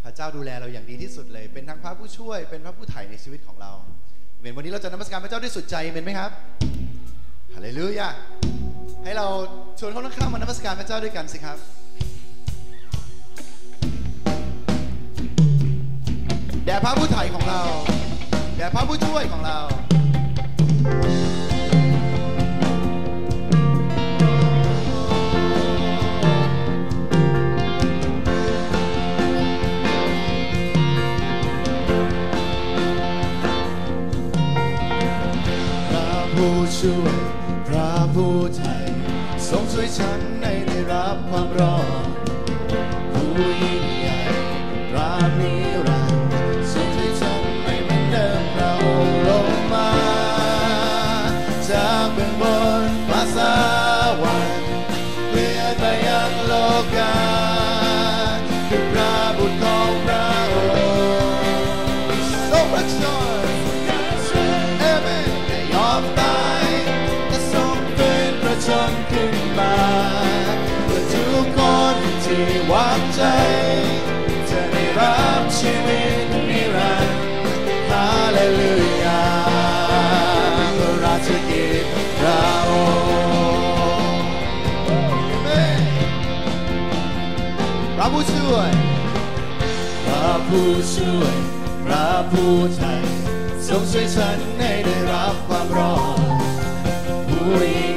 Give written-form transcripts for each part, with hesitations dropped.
ระเจ้าดูแลเราอย่างดีที่สุดเลยเป็นทั้งพระผู้ช่วยเป็นพระผู้ไถ่ในชีวิตของเราเมนวันนี้เราจะนมัสการพระเจ้าด้วยสุดใจเมนไหมครับฮาเลลูยาให้เราชวนคนข้างๆมานมัสการพระเจ้าด้วยกันสิครับแด่พระผู้ไถ่ของเราแด่พระผู้ช่วยของเราผู้ช่วยพระผู้ไถ่ทรงช่วยฉันให้ได้รับความรอดผู้ยิ่งใหญ่พระนิรันดร์ทรงช่วยฉันให้เหมือนเดิมพระองค์ลงมาจากเบื้องบนฟ้าสวรรค์เลื่อนไปยังโลกาคือพระบุตรของพระองค์ทรงรักษาจนขึ้นมาเพื่อทุกคนที่วางใจจะได้รับชีวิตนิรันดร์ฮาเลลูยาพระราชกิจพระองค์พระผู้ช่วยพระผู้ช่วยพระผู้ไถ่ทรงช่วยฉันให้ได้รับความรอดผู้ยิ่ง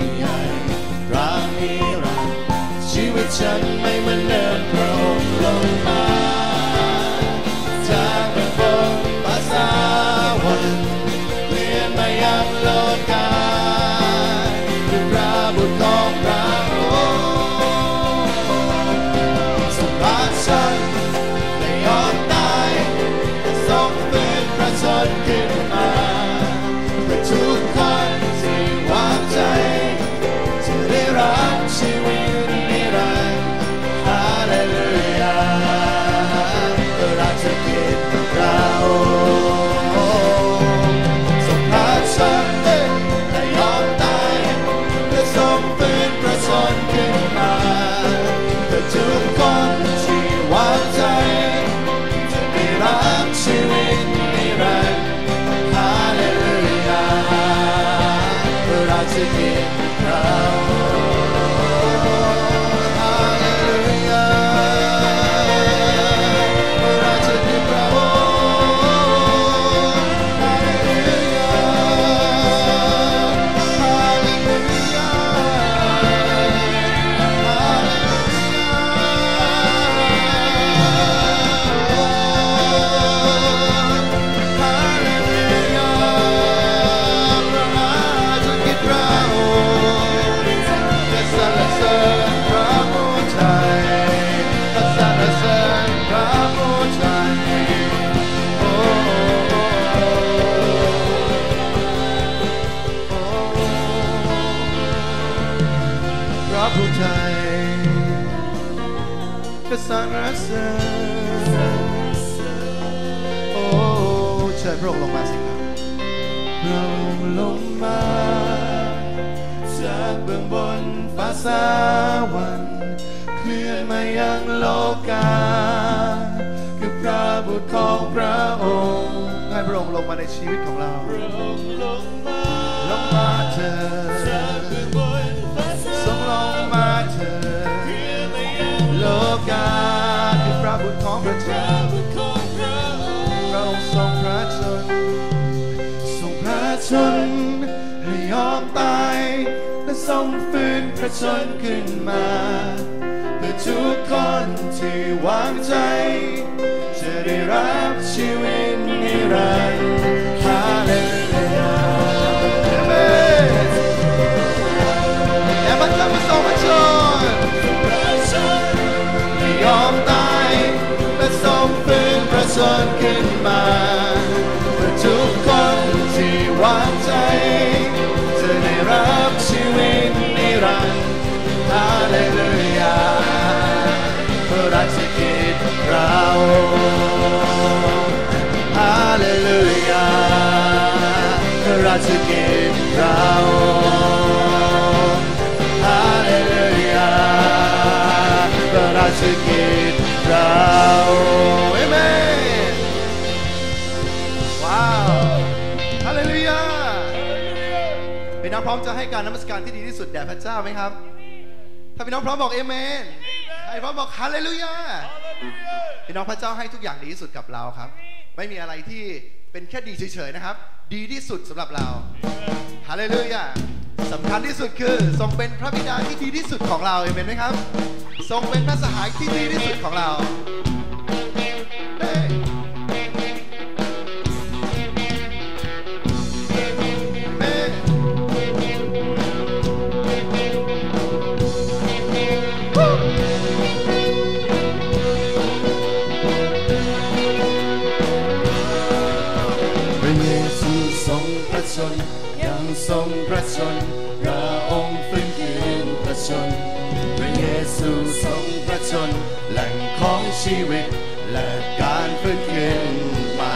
ชีวิตฉันไม่เหมือนเดิมพระองค์ลงมาจากเบื้องบนฟ้าสวรรค์เปลี่ยนมายังโลกาคือพระบุตรของพระองค์ทรงรักฉันและยอมตายทรงฟื้นพระชนขึ้นมาเพื่อทุกคนที่วางใจจะได้รับชีวิตสรรเสริญโอ้เชิญพระองค์ลงมาสิครับพระองค์ลงมาจากเบื้องบนฟ้าสวรรค์เคลื่อนมายังโลกาคือพระบุตรของพระองค์ให้พระองค์ลงมาในชีวิตของเราพระองค์ลงมาเถิดจากเบื้องบนฟ้าสวรรค์ทรงลงมาเถิดโลกาคือพระบุตรของพระเจ้าพระองค์ทรงพระชนและยอมตายและทรงฟื้นพระชนขึ้นมาเพื่อทุกคนที่วางใจจะได้รับชีวิตนิรันดร์ฮาเลลูยาและพระเจ้าทรงพระชนยอมตายและทรงฟื้นพระชนขึ้นมาเพื่อทุกคนที่วางใจจะได้รับชีวิตนิรันดร์ฮาเลลูยาพระราชกิจเราฮาเลลูยาพระราชกิจเราฮาเลลูยาพระราชกิจเราเอเมนอมจะให้การนมัสการที่ดีที่สุดแด่พระเจ้าไหมครับถ้าพี่น้องพร้อมบอกเอเมนใครพร้อมบอกฮาเลลูยาพี่น้องพระเจ้าให้ทุกอย่างดีที่สุดกับเราครับไม่มีอะไรที่เป็นแค่ดีเฉยๆนะครับดีที่สุดสำหรับเราฮาเลลูยาสำคัญที่สุดคือทรงเป็นพระบิดาที่ดีที่สุดของเราเอเมนไหมครับทรงเป็นพระสหายที่ดีที่สุดของเรายังทรงพระชนพระองค์ฟื้นคืนพระชนพระเยซูทรงพระชนแหล่งของชีวิตและการฟื้นคืนใหม่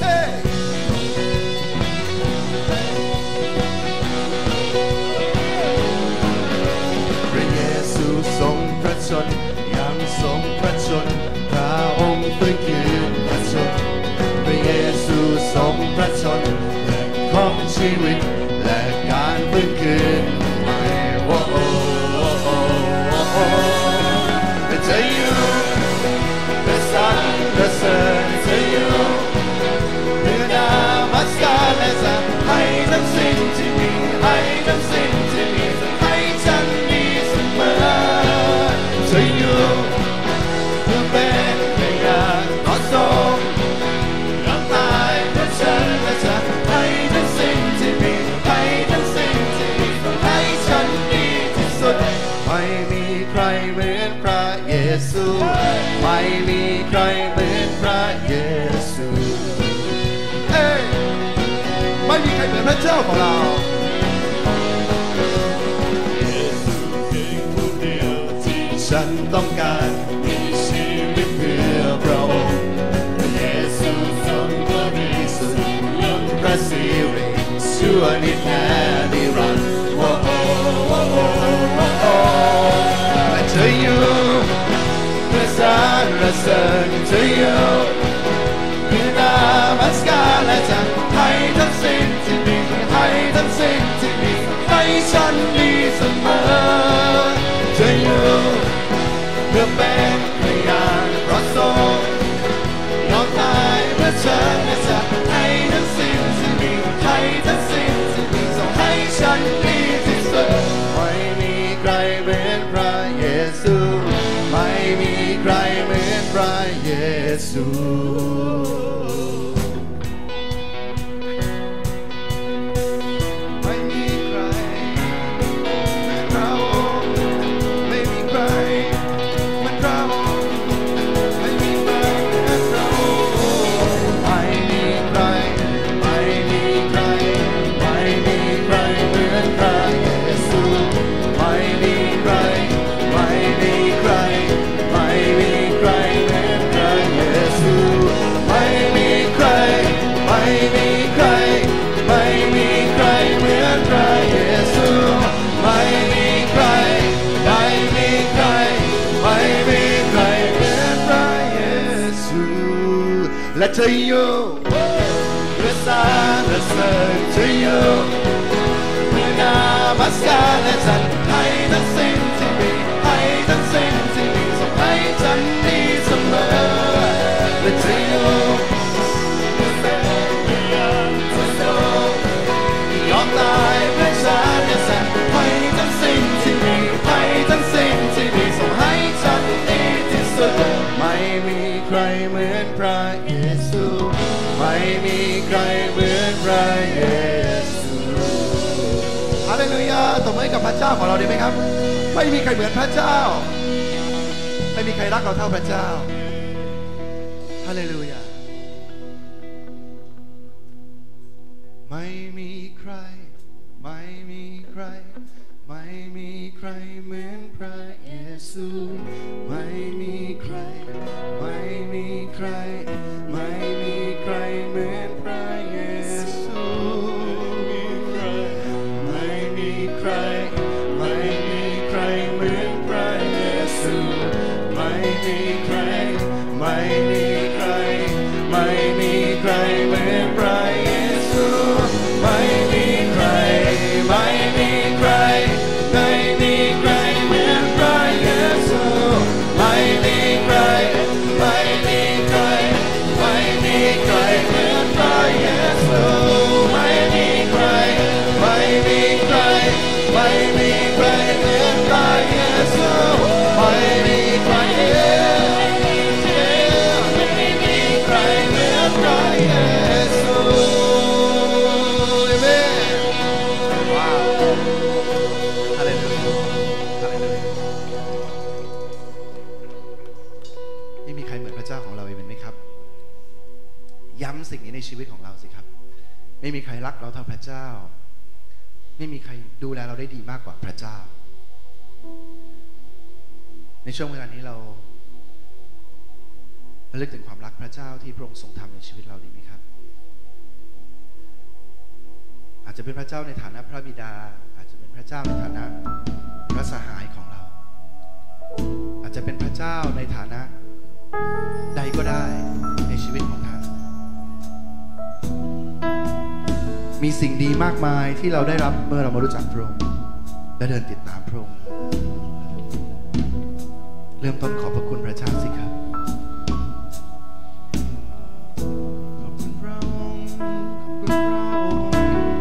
พระเยซูทรงพระชนยังทรงพระชนพระองค์ฟื้นคืนพระชนพระเยซูทรงพระชนของชีวิตและการฟื้นคืนใหม่โอ้โอ้โอ้โอ้จะอยู่และสรรเสริญจะอยู่เพื่อนมัสการและจะให้ทั้งสิ่งที่มีให้ทั้งสิ่งที่มีให้ฉันมีเสมอจะอยู่เพื่อเป็นพยานต่อทรงยอมตายเพื่อฉันและจะให้ทั้งสิ่งที่มีให้ทั้งสิ่งที่มีให้ฉันดีที่สุดไม่มีใครเหมือนพระเยซูไม่มีใครเหมือนพระเยซูไม่มีใครเหมือนพระเจ้าของเราเยซูเพียงผู้เดียวที่ฉันต้องการมีชีวิตเพื่อพระองค์เยซูทรงบริสุทธิ์ล้นพระสิริชั่วนิรันดร์โอ้โอ้โอ้โอ้โอ้และเธออยู่เพื่อสรรเสริญเธออยู่เพื่อนมัสการและจะให้ทั้งสิ่งที่มีให้ทั้งสิ่งที่มีให้ฉันดีเสมอเธออยู่เพื่อเป็นพยานเพราะทรงยอมตายเพื่อฉันและจะให้ทั้งสิ่งที่มีให้ทั้งสิ่งที่มีส่งให้ฉันดีที่สุดไม่มีใครเหมือนพระเยซูไม่มีใครเหมือนพระเยซูไม่มีใครเหมือนเราไม่มีใครเหมือนเราไม่มีใครเหมือนเราไม่มีใครไม่มีใครไม่มีใครเหมือนพระเยซูไม่มีใครไม่มีใครไม่มีใครเหมือนพระเยซูไม่มีใครไม่มีใครไม่มีใครเหมือนพระเยซูไม่มีใครไม่มีใครไม่มีใครเหมือนพระเยซูและเธออยู่เพื่อสรรเสริญเธออยู่เพื่อนมัสการและฉันให้ทั้งสิ่งที่มีให้ทั้งสิ่งที่มีส่งให้ฉันดีเสมอและเธออยู่เพื่อเป็นพยานต่อทรงยอมตายเพื่อฉันและฉันให้ทั้งสิ่งที่มีให้ทั้งสิ่งที่มีส่งให้ฉันดีที่สุดไม่มีใครเหมือนพระเยซูไม่มีใครเหมือนพระเยซูฮาเลลูยาตบมือให้กับพระเจ้าของเราดีไหมครับไม่มีใครเหมือนพระเจ้าไม่มีใครรักเราเท่าพระเจ้าฮาเลลูยาไม่มีใครไม่มีใครไม่มีใครเหมือนพระเยซูไม่มีใครไม่มีใครไม่มีใครเหมือนพระเยซูไม่มีใครไม่มีใครเหมือนพระเยซูไม่มีใครไม่มีใครไม่มีใครเหมือนพระเยซูไม่มีใครไม่มีย้ำสิ่งนี้ในชีวิตของเราสิครับไม่มีใครรักเราเท่าพระเจ้าไม่มีใครดูแลเราได้ดีมากกว่าพระเจ้าในช่วงเวลานี้เราระลึกถึงความรักพระเจ้าที่พระองค์ทรงทำในชีวิตเราดีไหมครับอาจจะเป็นพระเจ้าในฐานะพระบิดาอาจจะเป็นพระเจ้าในฐานะพระสหายของเราอาจจะเป็นพระเจ้าในฐานะใดก็ได้ในชีวิตของท่านมีสิ่งดีมากมายที่เราได้รับเมื่อเรามารู้จักพระองค์และเดินติดตามพระองค์เริ่มต้นขอบพระคุณพระเจ้าสิครับขอบคุณพระองค์ขอบคุณพระองค์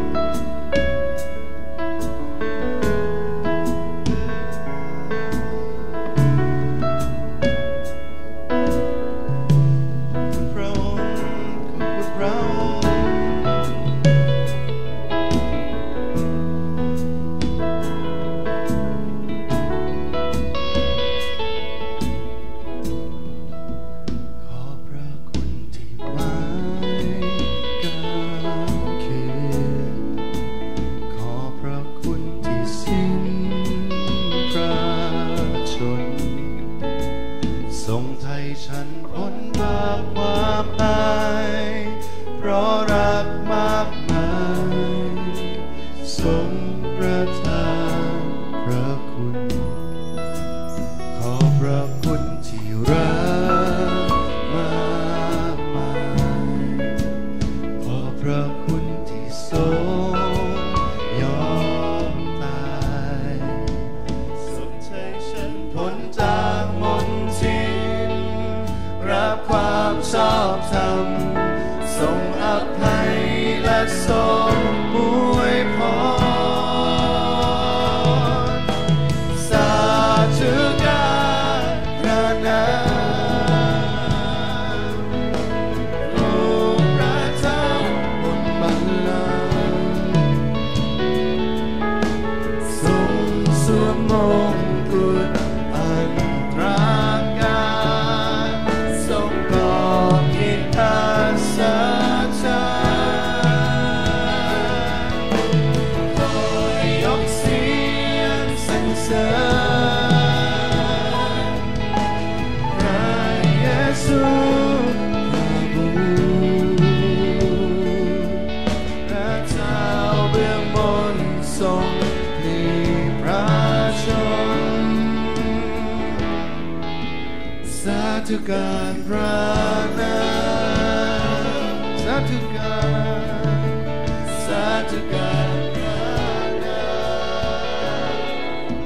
การพระนามสาธุการพระนาม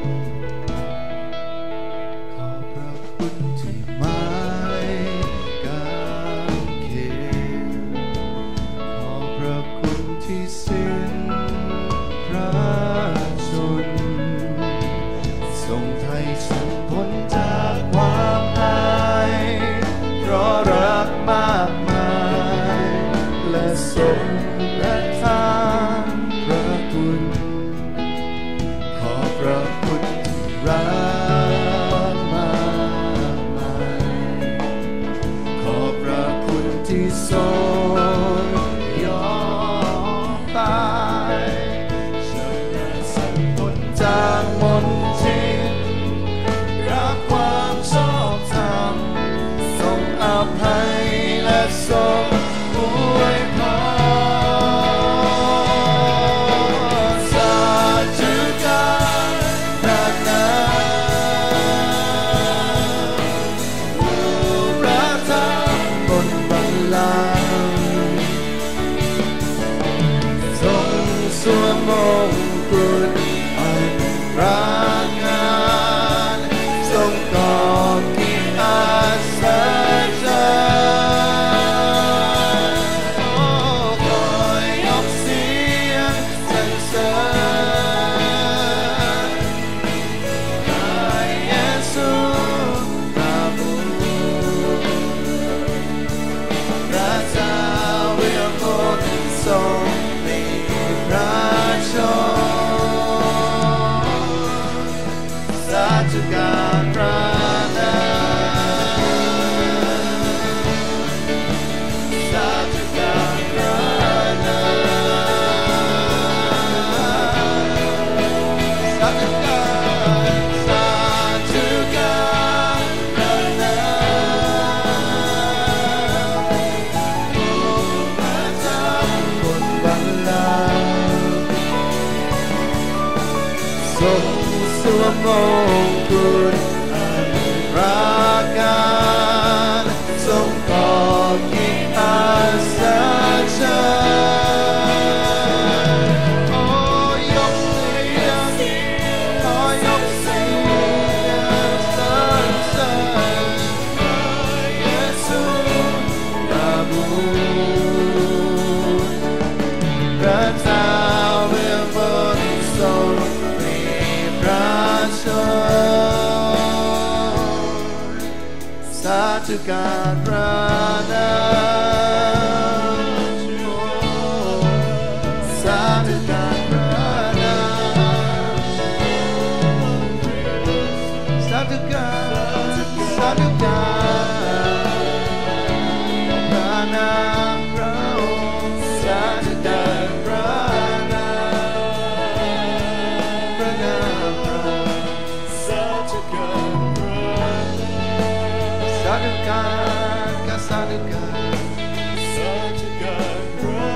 ขอบพระคุณที่ไม้กางเขนขอบพระคุณที่สิ้นพระชนทรงไถ่ฉันพ้นจากความเพราะรักมากมายและทรงประทานพระคุณขอพระคุณที่รักมากมายขอพระคุณที่ทรงยอมตายช่วยให้ฉันพ้นจากมนทินรับความชอบธรรมอภัยและทรงอวยพรสาธุการพระนามผู้ประทับบนบัลลังก์ทรงสวมมงกุฎอันรักงานทรงกอบกิจอาสาทรงมีพระชมงกุฎอันรักกันทรงก่อกิจอัศจรรย์โอ้ยกเสียงขอยกเสียงสรรเสริญพระเยซูพระบุตรพระเจ้าเบื้องบนทรงมีพระชนสาธุการพระนามสาธุการพระนามสาธุการสาธุการพระนามพระองค์สาธุการพระนามพระนามพระองค์สาธุการพระสาธุการกับสาธุการสาธุการพระ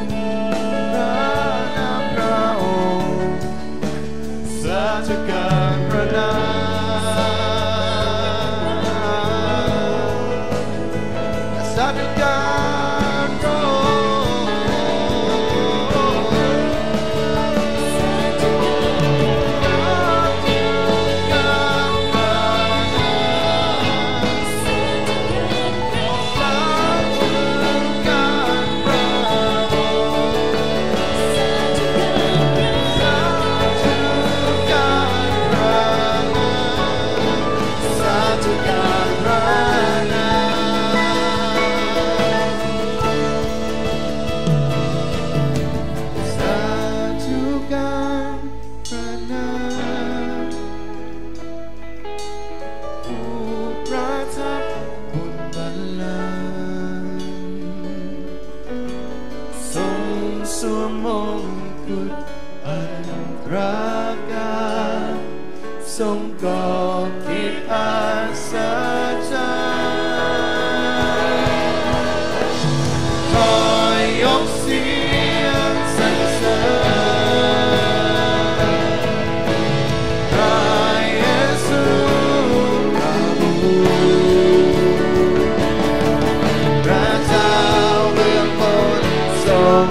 นามพระองค์สาธุการพระนามสาธุการพระสวมมงกุฎอันรักกันทรงก่อกิจอัศจรรย์ขอยกเสียงสรรเสริญพระเยซูพระบุตรพระเจ้าเบื้องบนทรง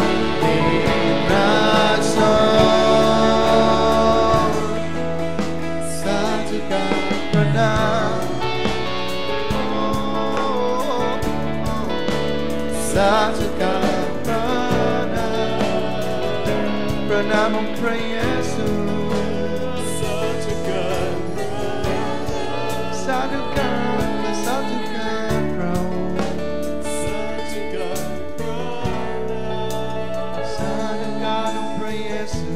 สาธุการพระนามพระนามของพระเยซูสาธุการพระสาธุการสาธุการพระสาธุการพระสาธุการของพระเยซู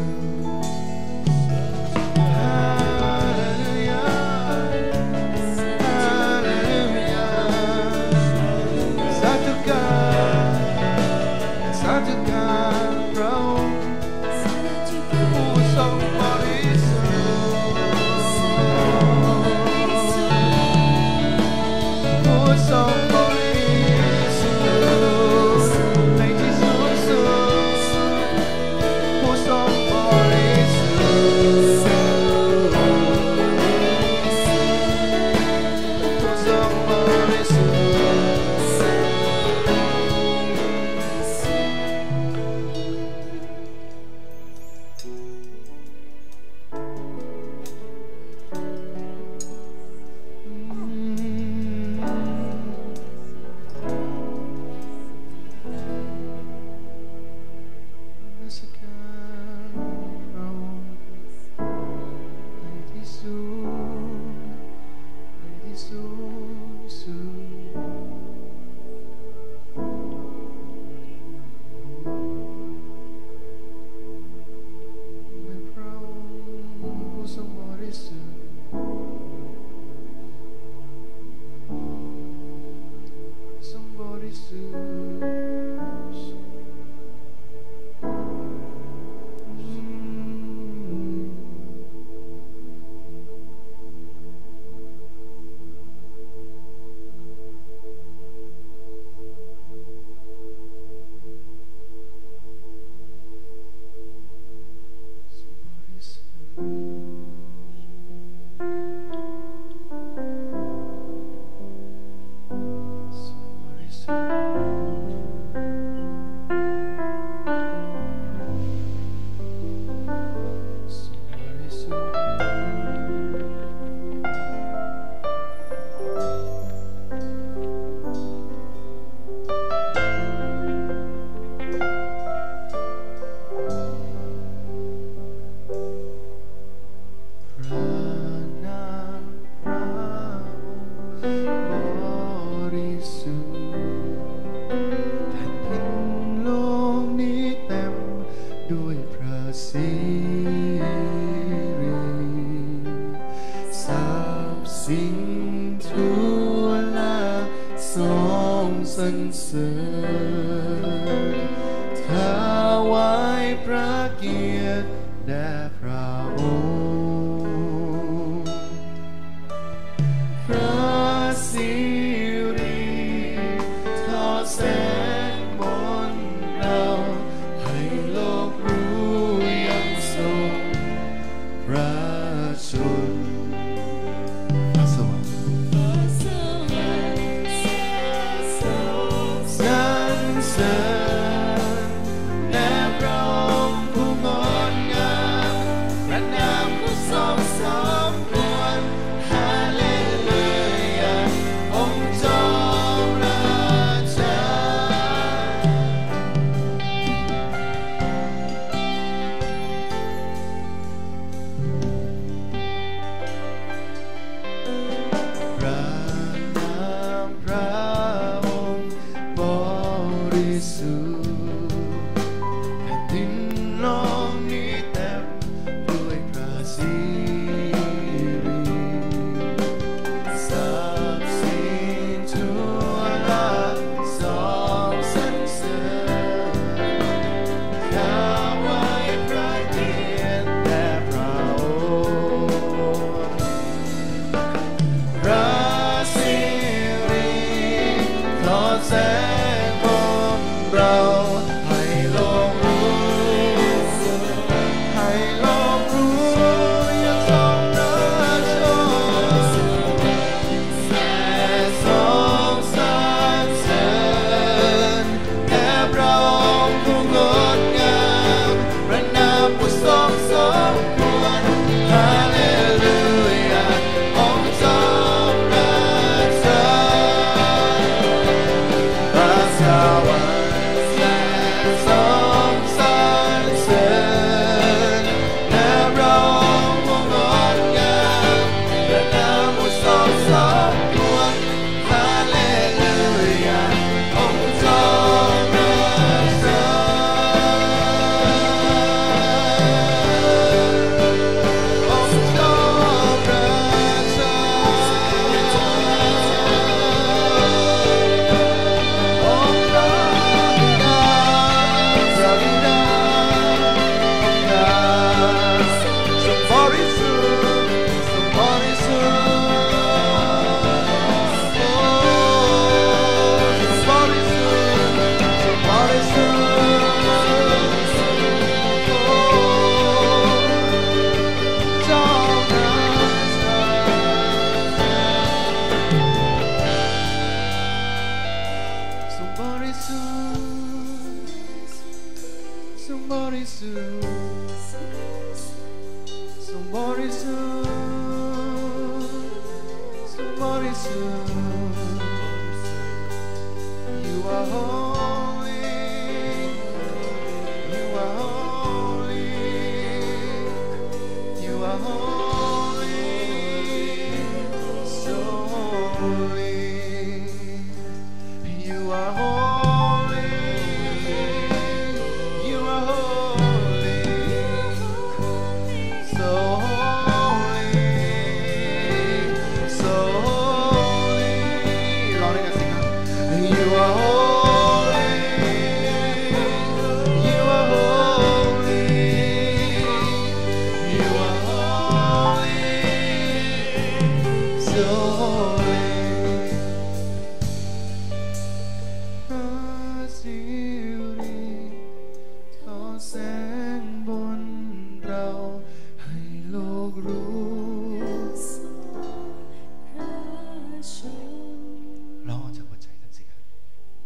ร้องออกจากหัวใจท่านสิครับ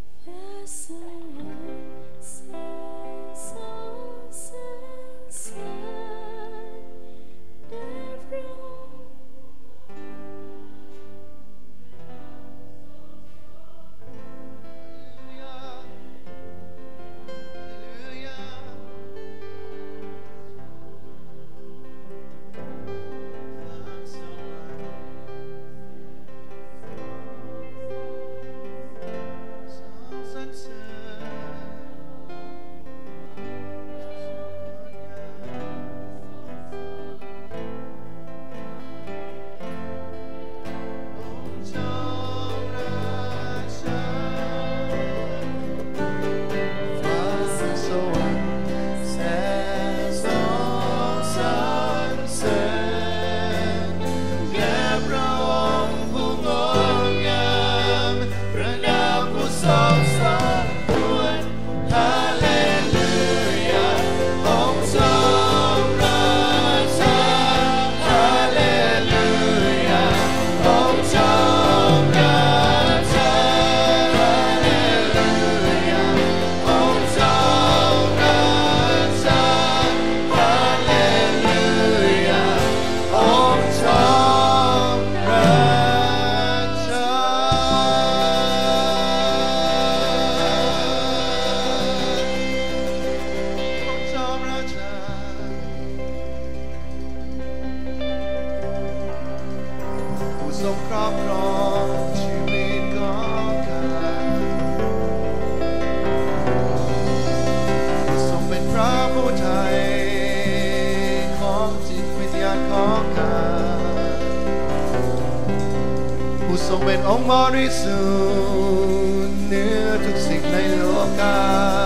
ทรงเป็นองค์บริสุทธิ์เหนือทุกสิ่งในโลกา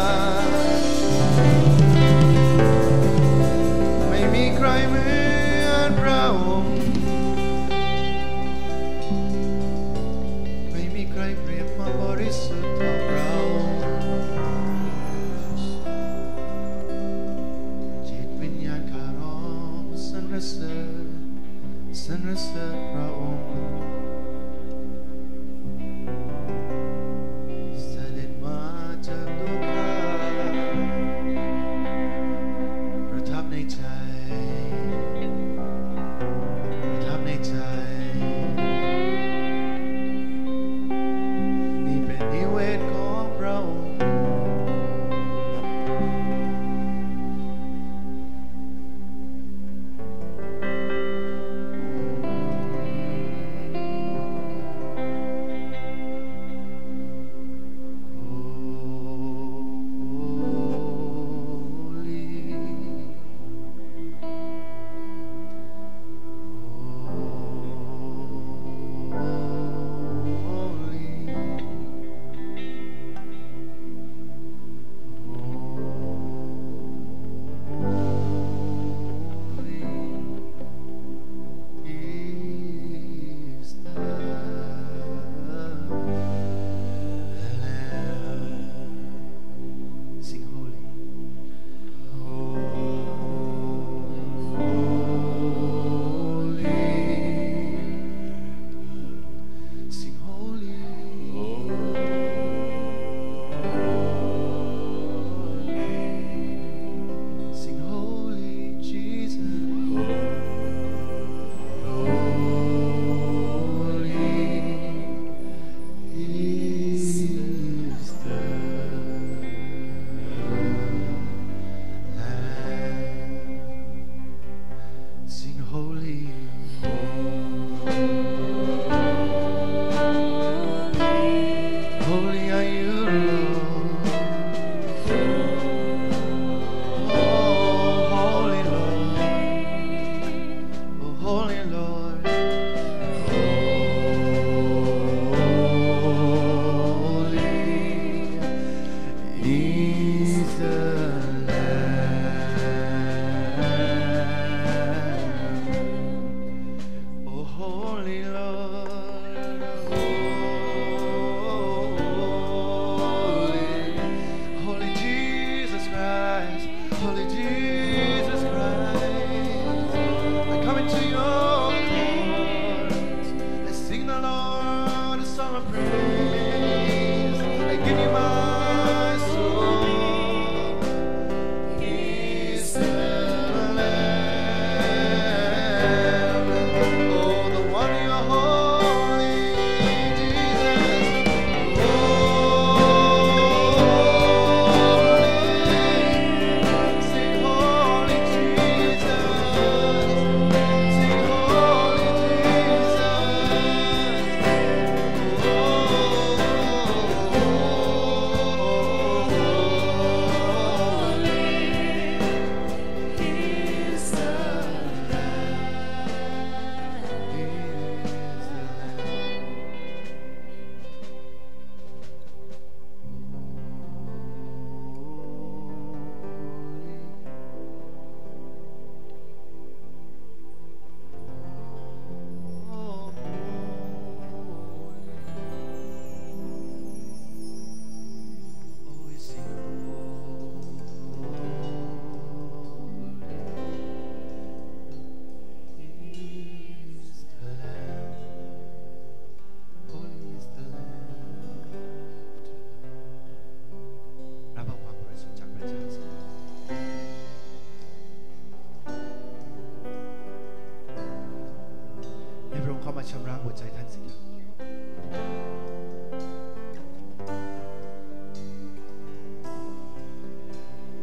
ไม่มีใครเหมือนพระองค์ไม่มีใครเปรียบความบริสุทธิ์เท่าเราจิตวิญญาณข้าร้องสรรเสริญสรรเสริญพระองค์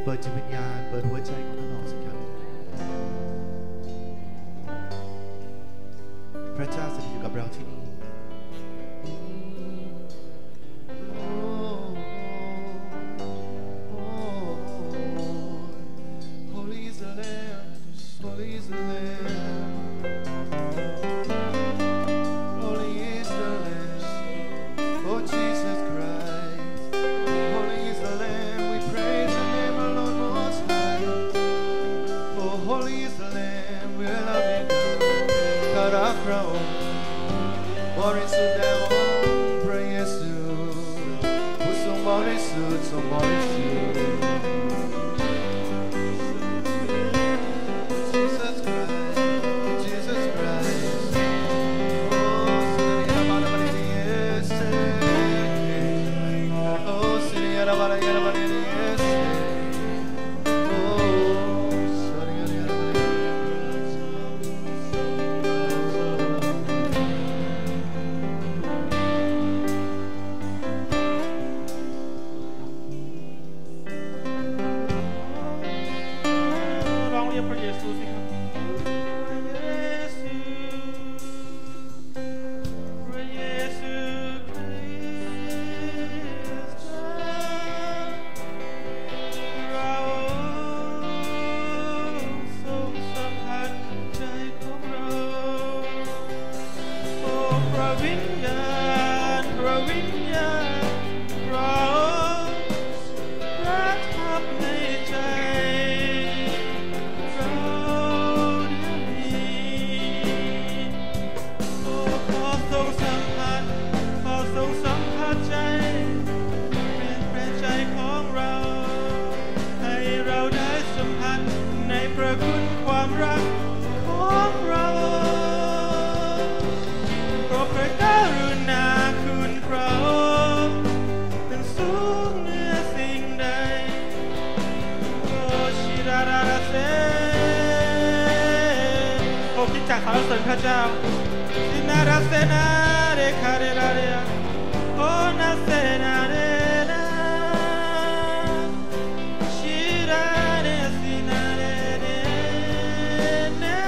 ปิดจิตวิญญาณเปิดหัวใจของท่านออกสิครับพระเจ้าสถิตอยู่กับเราที่นี่จากสรรเสริญพระเจ้าสินาราเซนาเรคาเรราเรียโอนาเซนาเรนาชิราเรสินาเรเรนา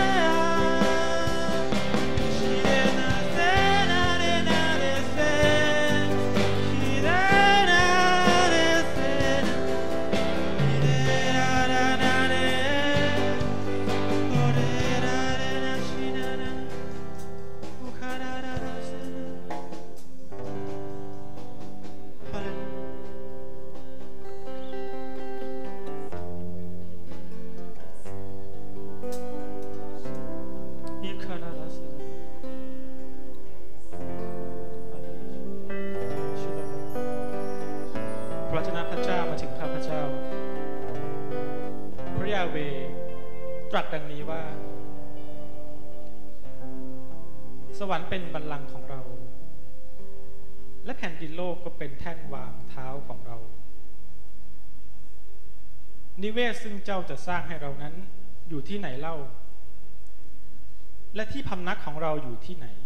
ชิเรนาเซนาเรนาเรเซชิเรนาเรเซชิเรรานาเรโอเรราตรัสดังนี้ว่าสวรรค์เป็นบัลลังก์ของเราและแผ่นดินโลกก็เป็นแท่นวางเท้าของเรานิเวศซึ่งเจ้าจะสร้างให้เรานั้นอยู่ที่ไหนเล่าและที่พำนักของเราอยู่ที่ไหน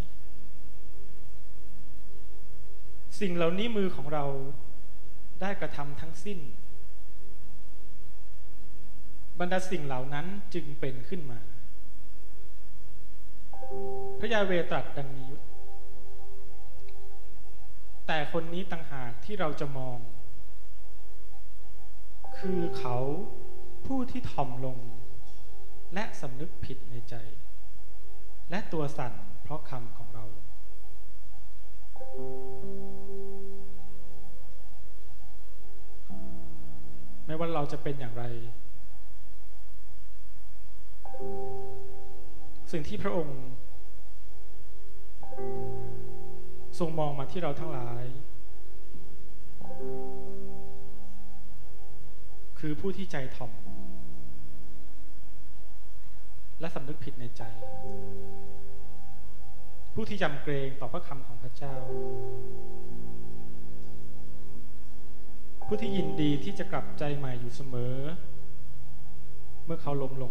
สิ่งเหล่านี้มือของเราได้กระทำทั้งสิ้นบรรดาสิ่งเหล่านั้นจึงเป็นขึ้นมาพระยาเวตรัสดังนี้แต่คนนี้ต่างหากที่เราจะมองคือเขาผู้ที่ถ่อมลงและสำนึกผิดในใจและตัวสั่นเพราะคำของเราไม่ว่าเราจะเป็นอย่างไรสิ่งที่พระองค์ทรงมองมาที่เราทั้งหลายคือผู้ที่ใจถ่อมและสำนึกผิดในใจผู้ที่ยำเกรงต่อพระคำของพระเจ้าผู้ที่ยินดีที่จะกลับใจใหม่อยู่เสมอเมื่อเขาล้มลง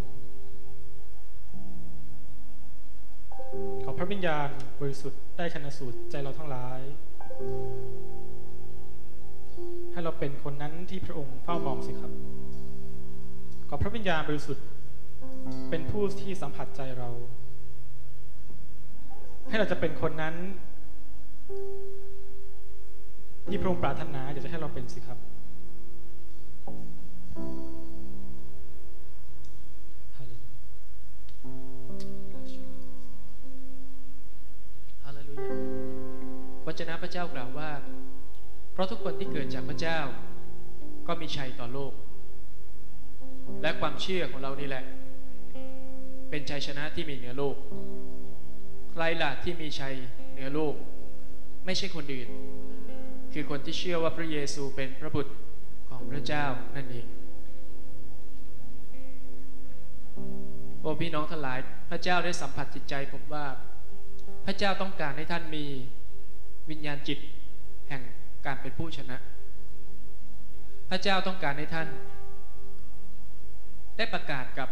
ขอพระวิญญาณบริสุทธิ์ได้ชันสูตรใจเราทั้งหลายให้เราเป็นคนนั้นที่พระองค์เฝ้ามองสิครับขอพระวิญญาณบริสุทธิ์เป็นผู้ที่สัมผัสใจเราให้เราจะเป็นคนนั้นที่พระองค์ปรารถนาอยากจะให้เราเป็นสิครับฮาเลลูยาวจนะพระเจ้ากล่าวว่าเพราะทุกคนที่เกิดจากพระเจ้าก็มีชัยต่อโลกและความเชื่อของเรานี่แหละเป็นชัยชนะที่มีเหนือโลกใครล่ะที่มีชัยเหนือโลกไม่ใช่คนอื่นคือคนที่เชื่อว่าพระเยซูเป็นพระบุตรของพระเจ้านั่นเองโอ้พี่น้องทั้งหลายพระเจ้าได้สัมผัสจิตใจผมว่าพระเจ้าต้องการให้ท่านมีวิญญาณจิตแห่งการเป็นผู้ชนะพระเจ้าต้องการให้ท่านได้ประกาศกับ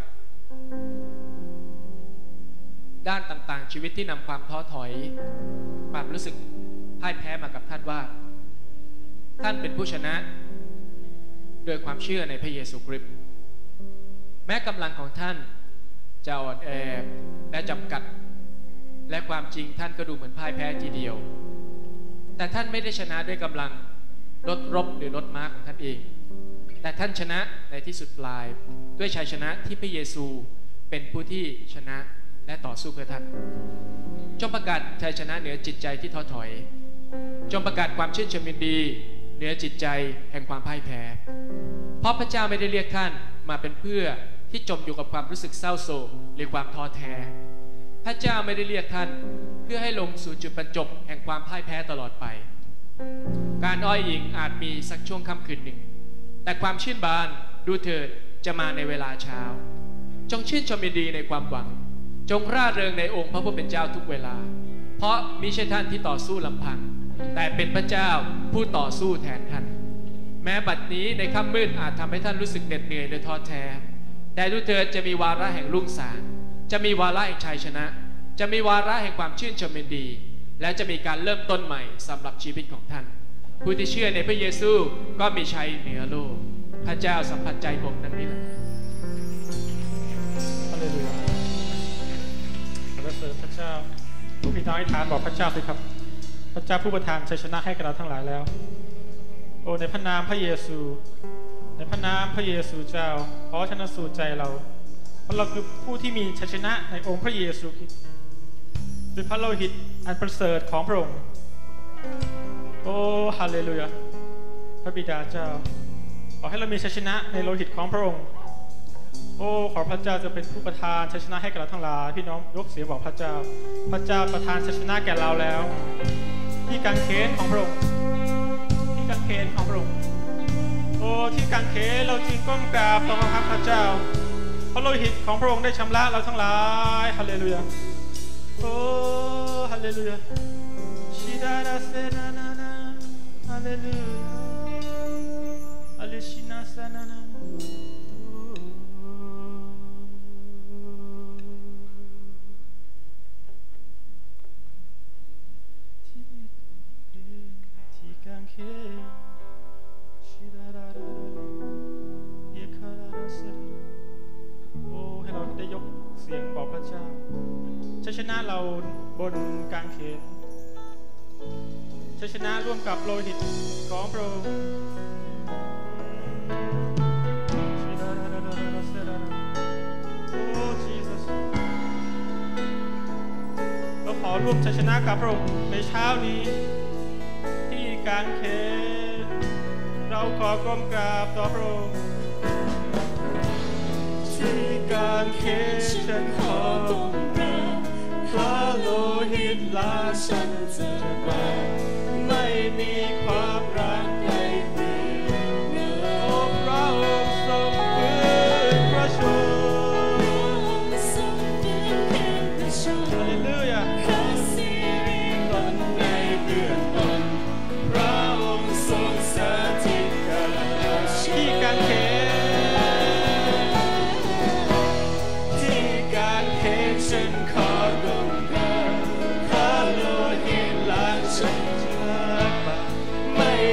ด้านต่างๆชีวิตที่นำความท้อถอยความรู้สึกพ่ายแพ้มากับท่านว่าท่านเป็นผู้ชนะโดยความเชื่อในพระเยซูคริสต์แม้กำลังของท่านจะอ่อนแอและจำกัดและความจริงท่านก็ดูเหมือนพ่ายแพ้ทีเดียวแต่ท่านไม่ได้ชนะด้วยกำลังรถรบหรือรถม้าของท่านเองแต่ท่านชนะในที่สุดปลายด้วยชัยชนะที่พระเยซูเป็นผู้ที่ชนะและต่อสู้เพื่อท่านจงประกาศชัยชนะเหนือจิตใจที่ท้อถอยจงประกาศความชื่นชมยินดีเหนือจิตใจแห่งความพ่ายแพ้เพราะพระเจ้าไม่ได้เรียกท่านมาเป็นเพื่อที่จมอยู่กับความรู้สึกเศร้าโศกหรือความท้อแท้พระเจ้าไม่ได้เรียกท่านเพื่อให้ลงสู่จุดบรรจบแห่งความพ่ายแพ้ตลอดไปการอ้อยอิงอาจมีสักช่วงค่ำคืนหนึ่งแต่ความชื่นบานดูเถิดจะมาในเวลาเช้าจงชื่นชมยินดีในความหวังจงร่าเริงในองค์พระผู้เป็นเจ้าทุกเวลาเพราะมิใช่ท่านที่ต่อสู้ลำพังแต่เป็นพระเจ้าผู้ต่อสู้แทนท่านแม้บัดนี้ในค่ำมืดอาจทำให้ท่านรู้สึกเหน็ดเหนื่อยและท้อแท้แต่ดูเถิดจะมีวาระแห่งรุ่งสางจะมีวาระแห่งชัยชนะจะมีวาระแห่งความชื่นชมยินดีและจะมีการเริ่มต้นใหม่สำหรับชีวิตของท่านผู้ที่เชื่อในพระเยซูก็มีชัยเหนือโลกพระเจ้าสัมผัสใจผมนั่นนี่แหละฮาเลลูยาขอบคุณพระเจ้าผู้พี่น้องอธิษฐานบอกพระเจ้าสิครับพระเจ้าผู้ประทานชัยชนะให้กับเราทั้งหลายแล้วโอ้ในพระนามพระเยซูในพระนามพระเยซูเจ้าขอชนะสู่ใจเราเพราะเราคือผู้ที่มีชัยชนะในองค์พระเยซูคริสต์ด้วยพระโลหิตอันประเสริฐของพระองค์โอ้ฮาเลลูยาพระบิดาเจ้าขอให้เรามีชัยชนะในโลหิตของพระองค์โอ้ขอพระเจ้าจะเป็นผู้ประทานชัยชนะให้กับเราทั้งหลายพี่น้องยกเสียงบอกพระเจ้าพระเจ้าประทานชัยชนะแก่เราแล้วที่กางเขนของพระองค์ที่กางเขนของพระองค์โอ้ที่กางเขนเราจึงก้มกราบต่อพระเจ้าพระโลหิตของพระองค์ได้ชำระเราทั้งหลายฮาเลลูยาโอ้ฮาเลลูยาชิดาราเซนานานาฮาเลลูยาฮาเลชินาซานานาที่กางเขนชิดาราราเยคาราราเซโอ้ให้เราได้ยกเสียงบอกพระเจ้าชัยชนะเราบนกางเขนชัยชนะร่วมกับโลหิตของพระองค์โอ้ Jesus เราขอร่วมชัยชนะกับพระองค์ในเช้านี้ที่กางเขนเราขอก้มกราบต่อพระองค์ที่กางเขนฉันขอก้มกราบพระโลหิตและฉันจะกราบไม่มีความรักใดเปรียบเหมือนโอ้พระองค์ทรงฟื้นพระชนฮาเลลูยาตนในเบื้องต้นพระองค์ทรงสถิตที่กางเขนที่กางเขนฉันขอก้มกราบพระโลหิตและฉันจะกราบไม่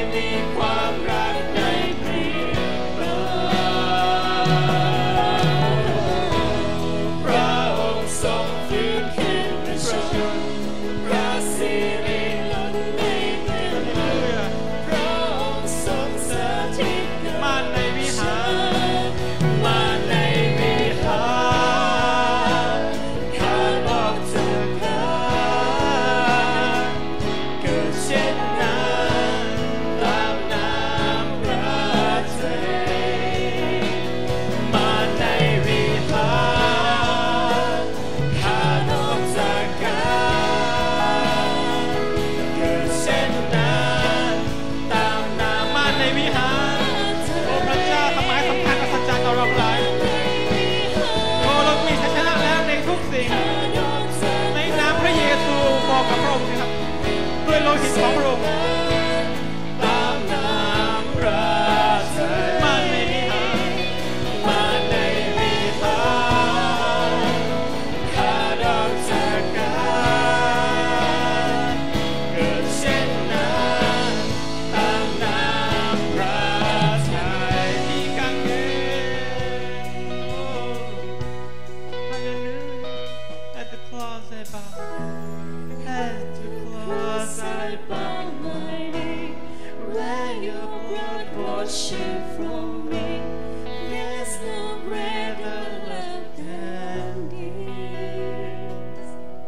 ในนามพระเยซูบอกกับพระองค์นะครับด้วยโลหิตของพระองค์ตามน้ำพระทัยมาในวิหารมาในวิหารข้าดอกจากการเกิดเช่นนั้นตามน้ำพระทัยที่กังเขน At the cross I bow At the cross I bow my knee Where your blood was shed from me, there's no greater love than this.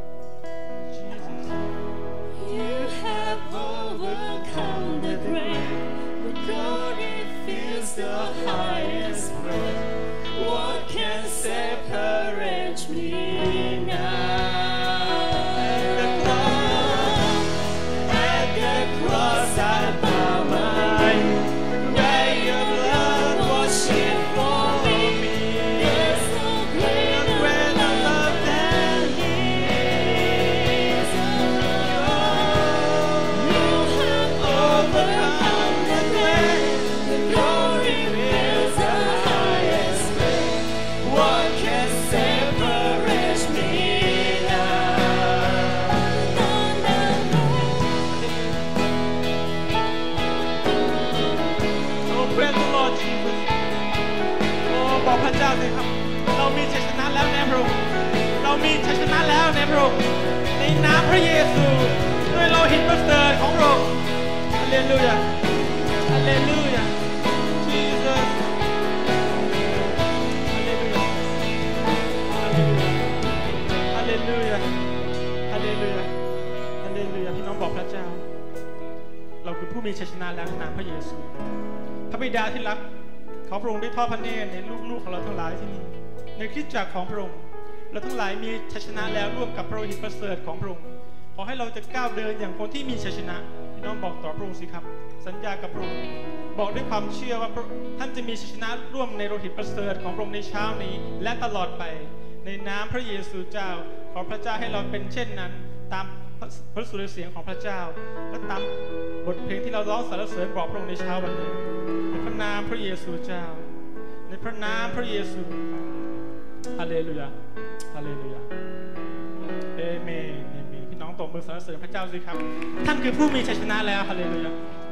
You have overcome the grave, with glory fills the highest place. What can separate me now? At the cross I bow my where your blood was shed for me. There's no greater love than this. You have overcome the grave. The glory fills the highest place. What can separate me Oh, praise the Lord Jesus โอ้บอกพระเจ้าสิครับเรามีชัยชนะแล้วในพระองค์เรามีชัยชนะแล้วในพระองค์ในนามพระเยซูด้วยโลหิตประเสริฐของพระองค์ฮาเลลูยาฮาเลลูยา Jesus ฮาเลลูยาฮาเลลูยาฮาเลลูยาพี่น้องบอกพระเจ้าเราคือผู้มีชัยชนะแล้วในนามพระเยซูพระบิดาที่รักขอพระองค์ได้ทอดพระเนตรในลูกๆของเราทั้งหลายที่นี่ในคริสตจักรของพระองค์เราทั้งหลายมีชัยชนะแล้วร่วมกับพระโลหิตประเสริฐของพระองค์ขอให้เราจะก้าวเดินอย่างคนที่มีชัยชนะพี่น้องบอกต่อพระองค์สิครับสัญญากับพระองค์บอกด้วยความเชื่อว่าท่านจะมีชัยชนะร่วมในโลหิตประเสริฐของพระองค์ในเช้านี้และตลอดไปในนามพระเยซูเจ้าขอพระเจ้าให้เราเป็นเช่นนั้นตามพระสุรเสียงของพระเจ้าและตามบทเพลงที่เราร้องสรรเสริญบอกพระองค์ในเช้าวันนี้ในพระนามพระเยซูเจ้าในพระนามพระเยซูฮาเลลูยาฮาเลลูยาเอเมนเอเมนพี่น้องตบมือสรรเสริญพระเจ้าสิครับท่านคือผู้มีชัยชนะแล้วฮาเลลูยา